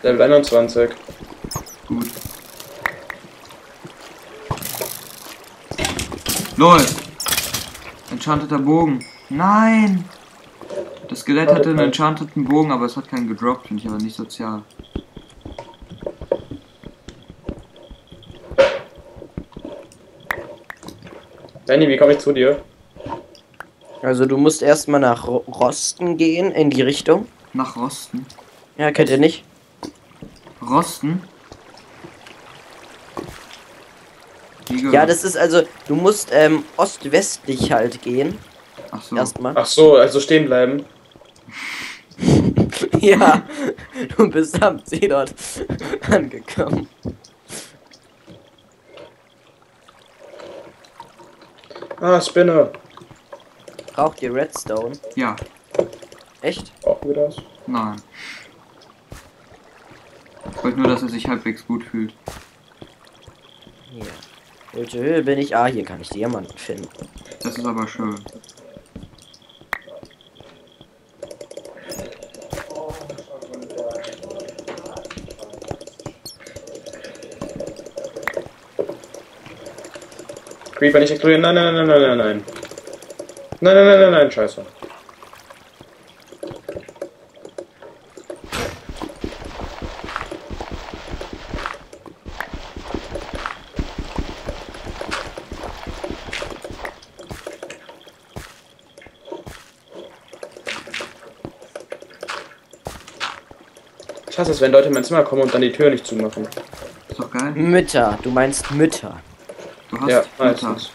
Level 21. Gut. LOL! Enchanteter Bogen. Nein! Das Skelett hatte einen enchanteten Bogen, aber es hat keinen gedroppt, finde ich aber nicht sozial. Danny, wie komme ich zu dir? Also du musst erstmal nach Rosten gehen, in die Richtung. Nach Rosten. Ja, kennt ihr nicht? Rosten? Ja, das ist also, du musst ostwestlich halt gehen. Ach so. Erstmal. Ach so, also stehen bleiben. Ja, du bist am See dort angekommen. Ah, Spinne. Braucht ihr Redstone? Ja. Echt? Brauchen wir das? Nein. Ich wollte nur, dass er sich halbwegs gut fühlt. Hier. Welche Höhe bin ich? Ah, hier kann ich Diamanten finden. Das ist aber schön. Creeper nicht explodieren. Nein, nein, nein, nein, nein, nein. Nein, nein, nein, nein, nein, scheiße. Ich hasse es, wenn Leute in mein Zimmer kommen und dann die Tür nicht zumachen. Ist doch geil. Mütter, du meinst Mütter. Du hast Ja, Mutter. meistens.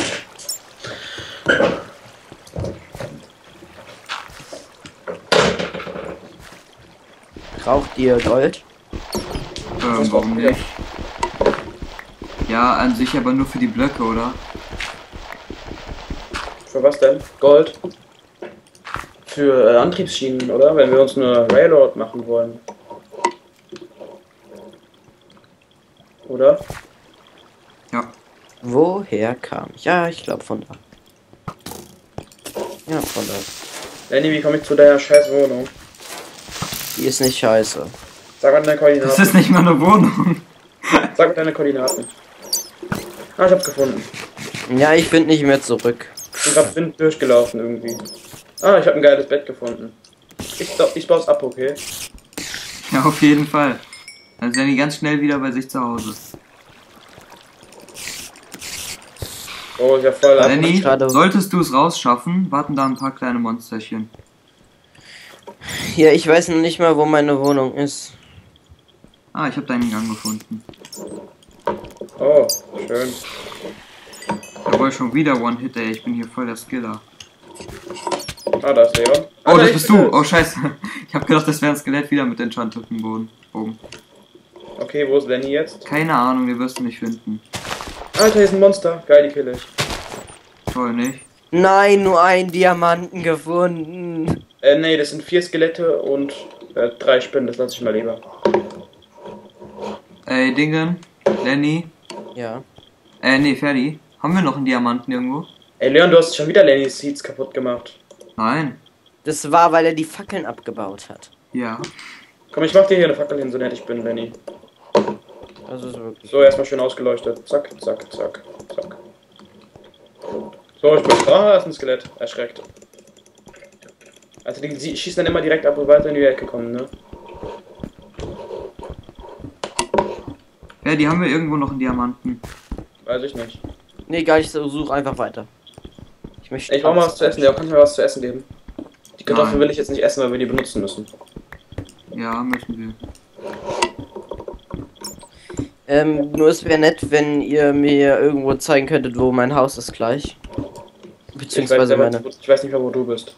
Braucht ihr Gold? Warum nicht? Ja, an sich aber nur für die Blöcke, oder? Für was denn? Gold? Für Antriebsschienen, oder? Wenn wir uns eine Railroad machen wollen. Oder? Ja. Woher kam ich? Ja, ich glaube von da. Ja, von da. Lenny, wie komme ich zu deiner scheiß Wohnung? Die ist nicht scheiße. Sag mal deine Koordinaten. Das ist nicht mal eine Wohnung. Sag mal deine Koordinaten. Ah, ich hab's gefunden. Ja, ich finde nicht mehr zurück. Ich bin grad blind durchgelaufen irgendwie. Ah, ich habe ein geiles Bett gefunden. Ich baue es ab, okay? Ja, auf jeden Fall. Dann sind die ganz schnell wieder bei sich zu Hause. Oh, ist ja voll ab. Lenny, gerade- solltest du es rausschaffen, warten da ein paar kleine Monsterchen. Ja, ich weiß noch nicht mal, wo meine Wohnung ist. Ah, ich habe deinen Gang gefunden. Oh, schön. Jawohl, schon wieder One-Hit, ey. Ich bin hier voll der Skiller. Ah, da ist Leon. Oh, das ich bist bin du. es. Oh, scheiße. Ich habe gedacht, das wäre ein Skelett wieder mit enchanteten Bogen. Okay, wo ist Lenny jetzt? Keine Ahnung, wir wirst du nicht finden. Alter, hier ist ein Monster. Geil, die kill ich. Toll, nicht? Nein, nur einen Diamanten gefunden. Nee, das sind 4 Skelette und 3 Spinnen. Das lasse ich mal lieber. Ey, Dingen. Lenny. Ja. Nee, Ferdi. Haben wir noch einen Diamanten irgendwo? Ey, Leon, du hast schon wieder Lennys Seeds kaputt gemacht. Nein. Das war, weil er die Fackeln abgebaut hat. Ja. Komm, ich mach dir hier eine Fackel hin, so nett ich bin, Lenny. Das ist wirklich. So, erstmal schön ausgeleuchtet. Zack, zack, zack, zack. So, ich bin. Ah, da ist ein Skelett. Erschreckt. Also, die schießen dann immer direkt ab und weiter in die Ecke kommen, ne? Ja, die haben wir irgendwo noch einen Diamanten. Weiß ich nicht. Nee, egal, ich suche einfach weiter. Ich möchte. Ich brauch mal was zu essen. Der kannst du mir was zu essen geben. Die Kartoffeln Nein. will ich jetzt nicht essen, weil wir die benutzen müssen. Ja, müssen wir. Nur es wäre nett, wenn ihr mir irgendwo zeigen könntet, wo mein Haus ist gleich. Beziehungsweise meine. Ich weiß nicht mehr, wo du bist.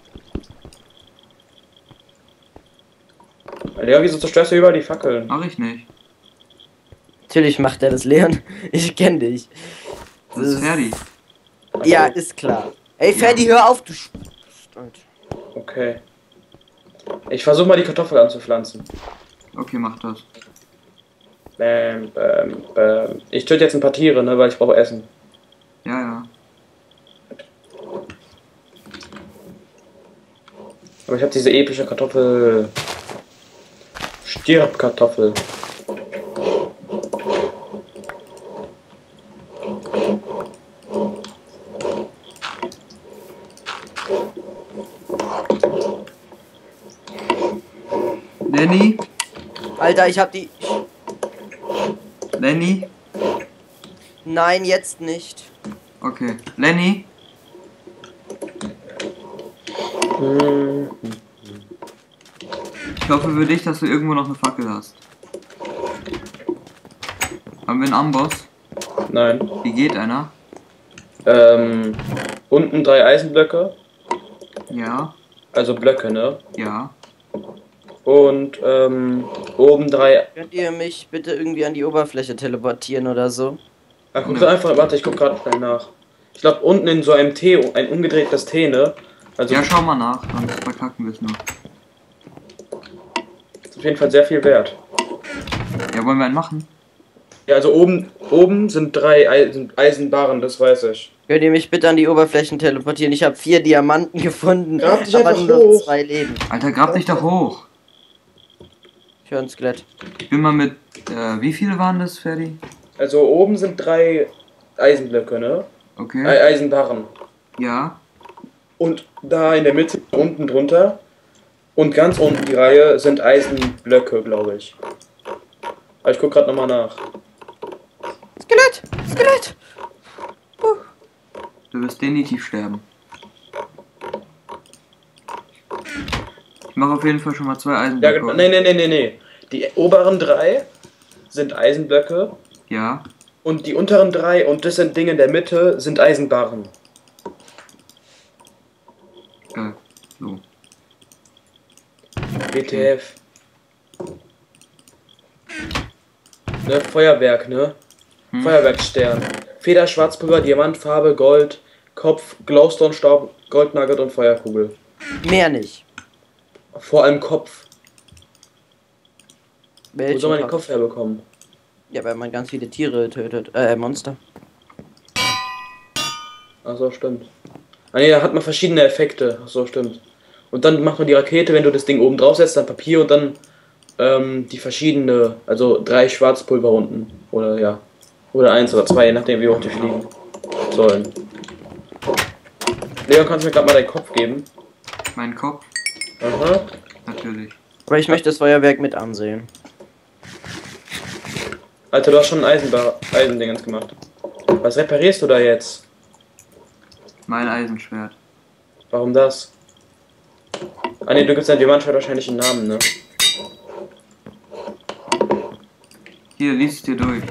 Leon, wieso zerstörst du überall die Fackeln? Mach ich nicht. Natürlich macht er das, Leon. Ich kenne dich. Das ist Ferdi. Ja, ist klar. Ey, Ferdi, hör auf, du. Okay. Ich versuche mal die Kartoffel anzupflanzen. Okay, mach das. Bam, bam, bam. Ich töte jetzt ein paar Tiere, ne, weil ich brauche Essen. Ja, ja. Aber ich habe diese epische Kartoffel Stirb-Kartoffel. Lenny? Alter, ich hab die... Lenny? Nein, jetzt nicht. Okay. Lenny? Ich hoffe für dich, dass du irgendwo noch eine Fackel hast. Haben wir einen Amboss? Nein. Wie geht einer? Unten 3 Eisenblöcke. Ja. Also Blöcke, ne? Ja. Und oben 3. Könnt ihr mich bitte irgendwie an die Oberfläche teleportieren oder so? Ach, guck einfach, warte, ich guck gerade schnell nach. Ich glaube unten in so einem T, ein umgedrehtes T, ne? Also Ja, schau mal nach, sonst verkacken wir es nur. ist auf jeden Fall sehr viel wert. Ja, wollen wir einen machen? Ja, also oben sind 3 Eisenbarren, das weiß ich. Könnt ihr mich bitte an die Oberflächen teleportieren? Ich habe 4 Diamanten gefunden, Grab dich aber einfach nur noch hoch. 2 Leben. Alter, grab dich doch hoch. Ich höre ein Skelett. Ich bin mal mit, wie viele waren das, Ferdi? Also oben sind 3 Eisenblöcke, ne? Okay. Eisenbarren. Ja. Und da in der Mitte, unten drunter und ganz unten die Reihe sind Eisenblöcke, glaube ich. Aber ich guck gerade nochmal nach. Skelett! Skelett! Du wirst definitiv sterben. Ich mache auf jeden Fall schon mal 2 Ja, Eisenblöcke. nee. Die oberen 3 sind Eisenblöcke Ja. und die unteren 3 und das sind Dinge in der Mitte sind Eisenbarren. So. WTF. Ne, Feuerwerk, ne? Feuerwerkstern. Feder, Schwarzpulver, Diamantfarbe, Gold, Kopf, Glowstone-Staub, Goldnugget und Feuerkugel. Mehr nicht. Vor allem Kopf. Wo Welchen soll man den Kopf? Kopf herbekommen? Ja, weil man ganz viele Tiere tötet. Monster. Ach so, stimmt. Ah ne, da hat man verschiedene Effekte. Ach so, stimmt. Und dann macht man die Rakete, wenn du das Ding oben drauf setzt, dann Papier und dann die verschiedene, also 3 Schwarzpulver unten. Oder ja. Oder 1 oder 2, je nachdem wie hoch die fliegen sollen. Leon, kannst du mir gerade mal deinen Kopf geben? Mein Kopf? Aha. Natürlich. Aber ich möchte das Feuerwerk mit ansehen. Alter, du hast schon ein Eisendingens gemacht. Was reparierst du da jetzt? Mein Eisenschwert. Warum das? Ah ne, du gibst dein Diamantschwert wahrscheinlich einen Namen, ne? Hier, lies es dir durch.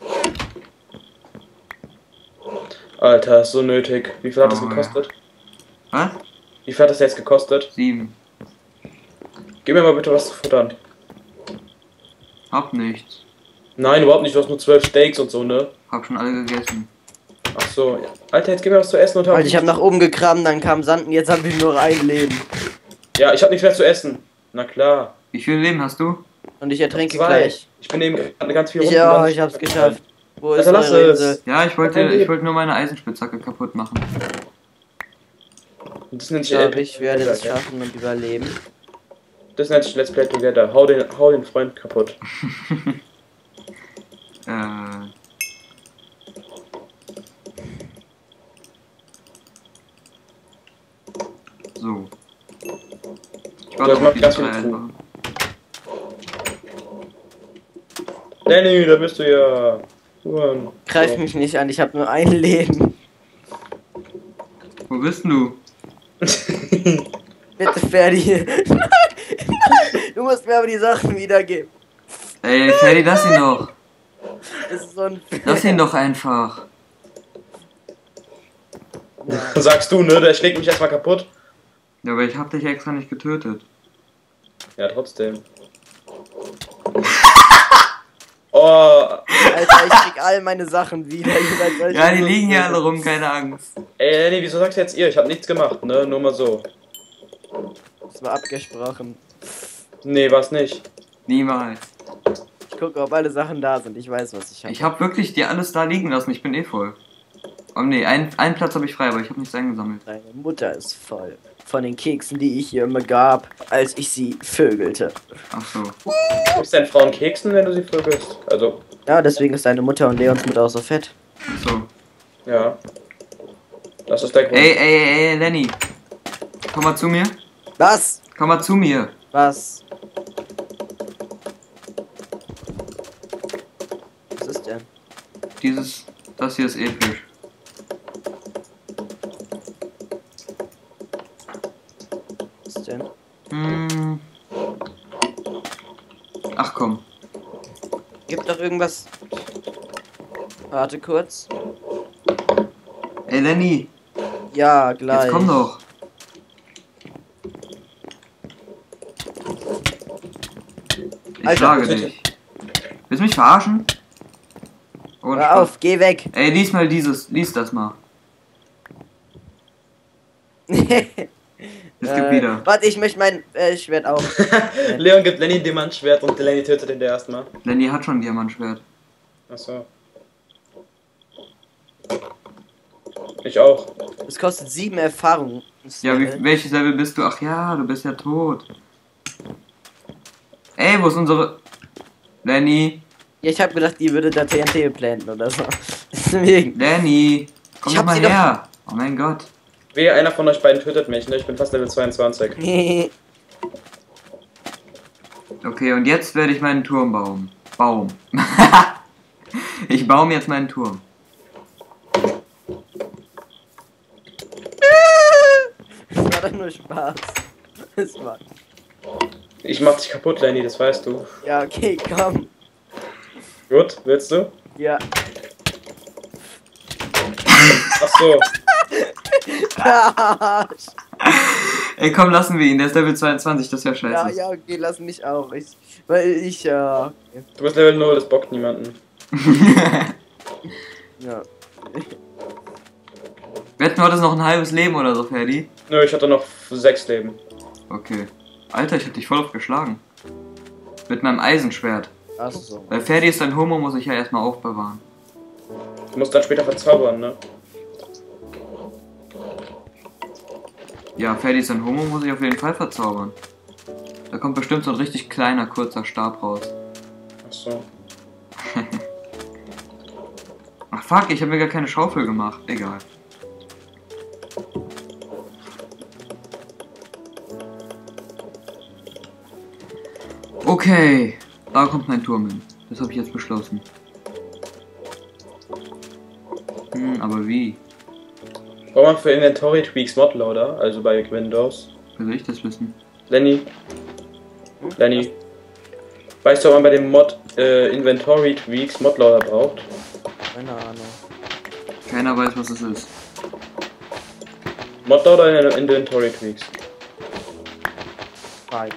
Alter, ist so nötig. Wie viel hat das Oh, ja. gekostet? Was? Wie viel hat das jetzt gekostet? 7. Gib mir mal bitte was zu futtern. Hab nichts. Nein, überhaupt nicht. Du hast nur 12 Steaks und so, ne? Hab schon alle gegessen. Ach so. Alter, jetzt gib mir was zu essen und hab... Alter, ich habe nach oben gekramt, dann kam Sand und jetzt haben wir nur 1 Leben. Ja, ich hab nichts mehr zu essen. Na klar. Wie viel Leben hast du? Und ich ertrinke 2. gleich. Ich bin eben gerade ganz viel Ja, ich hab's geschafft. Wo ist Also lass eure es. Insel? Ja, ich Kein wollte Leben. nur meine Eisenspitzhacke kaputt machen. Das nennt Ich sich glaube, ich werde es schaffen und überleben. Das nennt sich Let's Play Together. Hau den Freund kaputt. So. Ich Das warte macht auf die ganz 3 viel Eisenbarren. Danny, da bist du ja. Huren. Greif So. mich nicht an, ich habe nur 1 Leben. Wo bist denn du? Bitte, Ferdi. Nein, du musst mir aber die Sachen wiedergeben. Ey, Ferdi, lass ihn doch. Das ist so ein... Lass ihn doch einfach. Sagst du, ne? Der schlägt mich erstmal kaputt. Ja, aber ich hab dich extra nicht getötet. Ja, trotzdem. Oh, Alter, ich krieg all meine Sachen wieder. Ja, die liegen hier alle rum, keine Angst. ey, Danny, wieso sagst du jetzt ihr? Ich hab nichts gemacht, ne? Nur mal so. Das war abgesprochen. Nee, war's nicht. Niemals. Ich gucke, ob alle Sachen da sind. Ich weiß, was ich habe. Ich hab wirklich dir alles da liegen lassen, ich bin eh voll. Oh nee, einen Platz habe ich frei, aber ich habe nichts eingesammelt. Deine Mutter ist voll. von den Keksen, die ich ihr immer gab, als ich sie vögelte. Ach so. Gibst deinen Frauen Keksen, wenn du sie vögelst? Also, Ja, deswegen ist deine Mutter und Leons Mutter auch so fett. Ach so. ja. Das ist der Grund. Ey, Lenny. Komm mal zu mir. Was? Komm mal zu mir. Was? Was ist denn? Das hier ist episch. Was ist denn? Hm. Ach komm. Gibt doch irgendwas. Warte kurz. Ey, Lenny. Ja, gleich. Jetzt komm doch. Ich Alter, schlage bitte. dich. Willst du mich verarschen? Oh, Hör auf, geh weg. Ey, lies das mal. Es gibt wieder. Warte, ich möchte mein Schwert auch. Leon gibt Lenny ein Diamantschwert und Lenny tötet ihn erstmal. Lenny hat schon ein Diamantschwert. Achso. Ich auch. Es kostet 7 Erfahrungen. Ja, welches Level bist du? Ach ja, du bist ja tot. Ey, wo ist unsere... Lenny. Ja, ich habe gedacht, die würde da TNT planten oder so. Deswegen. Lenny. Komm Ich doch hab mal sie doch- her. Oh mein Gott. Wehe, einer von euch beiden tötet mich, ne? Ich bin fast Level 22. Okay, und jetzt werde ich meinen Turm bauen. Ich baue mir jetzt meinen Turm. Das war doch nur Spaß. Das war. Ich mach dich kaputt, Lenny, das weißt du. Ja, okay, komm. Gut, willst du? Ja. Ach so. Arsch. Ey, komm, lassen wir ihn. Der ist Level 22, das ist ja scheiße. Ja, okay, lass mich auch. Weil ich, ja. Du bist Level 0, das bockt niemanden. Ja. Wetten, du hattest noch ein halbes Leben oder so, Ferdi? Nö, ich hatte noch 6 Leben. Okay. Alter, ich hab dich voll aufgeschlagen. Mit meinem Eisenschwert. Achso. Weil Ferdi ist ein Homo, muss ich ja erstmal aufbewahren. Du musst dann später verzaubern, ne? Ja, Ferdi ist ein Homo, muss ich auf jeden Fall verzaubern. Da kommt bestimmt so ein richtig kleiner, kurzer Stab raus. Ach so. Ach fuck, ich habe mir gar keine Schaufel gemacht. Egal. Okay, da kommt mein Turm hin. Das habe ich jetzt beschlossen. Aber wie? Braucht man für Inventory Tweaks Modloader, also bei Windows. Wie soll ich das wissen? Lenny. Lenny. Weißt du, ob man bei dem Mod Inventory Tweaks Modloader braucht? Keine Ahnung. Keiner weiß, was es ist. Modloader in Inventory Tweaks. Right.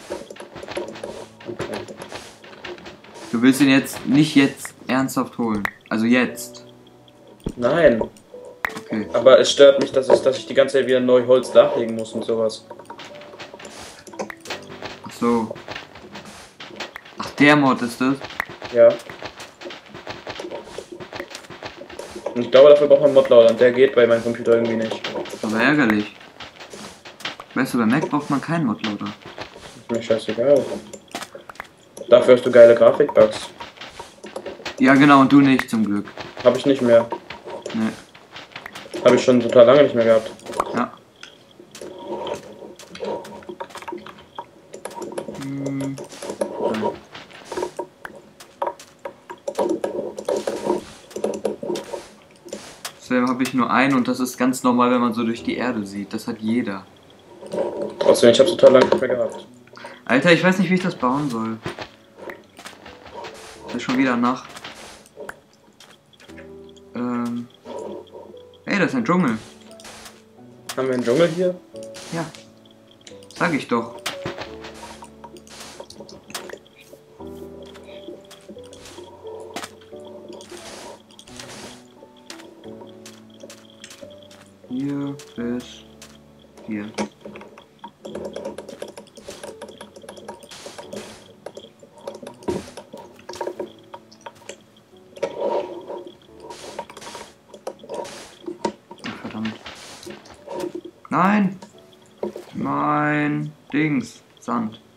Okay. Du willst ihn jetzt nicht jetzt ernsthaft holen. Also jetzt. Nein. Okay. Aber es stört mich, dass ich die ganze Zeit wieder neu Holz nachlegen muss und sowas. Ach so. Ach, der Mod ist das? Ja. Und ich glaube, dafür braucht man Modloader und der geht bei meinem Computer irgendwie nicht. Aber ärgerlich. Weißt du, bei Mac braucht man keinen Modloader. Ist mir scheißegal. Dafür hast du geile Grafikbugs. Ja, genau, und du nicht, zum Glück. Habe ich nicht mehr. Ne. Habe ich schon total lange nicht mehr gehabt. Ja. Nein. Außerdem habe ich nur einen und das ist ganz normal, wenn man so durch die Erde sieht. Das hat jeder. Trotzdem, ich habe total lange nicht mehr gehabt. Alter, ich weiß nicht, wie ich das bauen soll. Es ist schon wieder Nacht. Hey, das ist ein Dschungel. Haben wir einen Dschungel hier? Ja. Sag ich doch. Hier bis hier. Ach, verdammt. Nein! Mein Dings. Sand.